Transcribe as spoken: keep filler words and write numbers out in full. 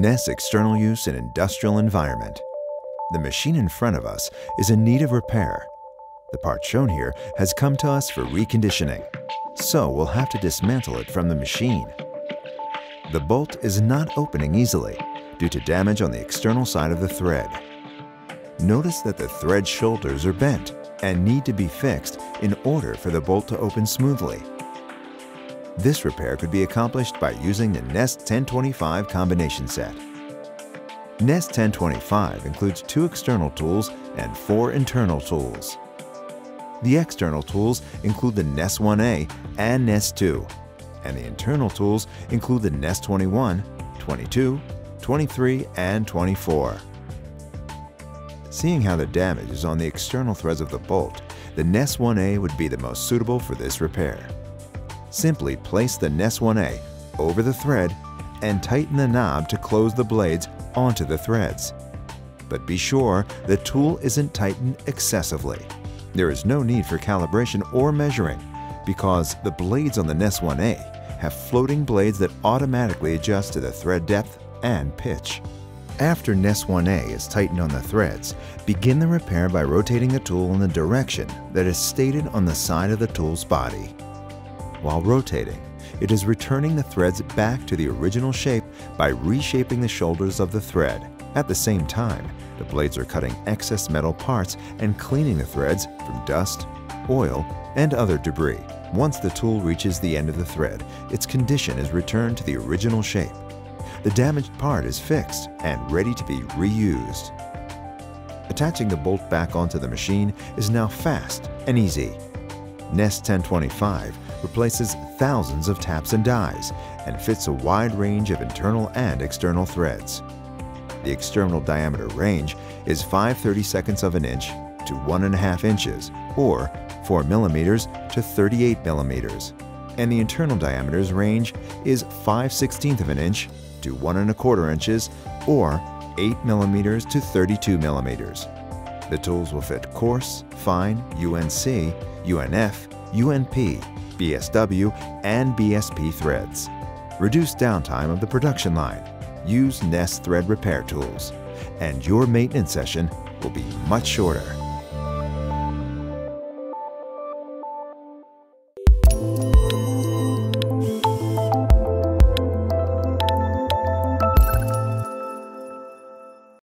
Nes External use in industrial environment. The machine in front of us is in need of repair. The part shown here has come to us for reconditioning, so we'll have to dismantle it from the machine. The bolt is not opening easily due to damage on the external side of the thread. Notice that the thread shoulders are bent and need to be fixed in order for the bolt to open smoothly. This repair could be accomplished by using the Nes ten twenty-five combination set. Nes ten twenty-five includes two external tools and four internal tools. The external tools include the Nes one A and Nes two, and the internal tools include the Nes twenty-one, twenty-two, twenty-three, and twenty-four. Seeing how the damage is on the external threads of the bolt, the Nes one A would be the most suitable for this repair. Simply place the Nes one A over the thread and tighten the knob to close the blades onto the threads. But be sure the tool isn't tightened excessively. There is no need for calibration or measuring because the blades on the Nes one A have floating blades that automatically adjust to the thread depth and pitch. After Nes one A is tightened on the threads, begin the repair by rotating the tool in the direction that is stated on the side of the tool's body. While rotating, it is returning the threads back to the original shape by reshaping the shoulders of the thread. At the same time, the blades are cutting excess metal parts and cleaning the threads from dust, oil, and other debris. Once the tool reaches the end of the thread, its condition is returned to the original shape. The damaged part is fixed and ready to be reused. Attaching the bolt back onto the machine is now fast and easy. Nes ten twenty-five replaces thousands of taps and dies and fits a wide range of internal and external threads. The external diameter range is five thirty-seconds of an inch to one and a half inches, or four millimeters to thirty-eight millimeters, and the internal diameters range is five sixteenths of an inch to one and a quarter inches, or eight millimeters to thirty-two millimeters. The tools will fit coarse, fine, U N C, U N F, U N P, B S W, and B S P threads. Reduce downtime of the production line. Use Nes thread repair tools, and your maintenance session will be much shorter.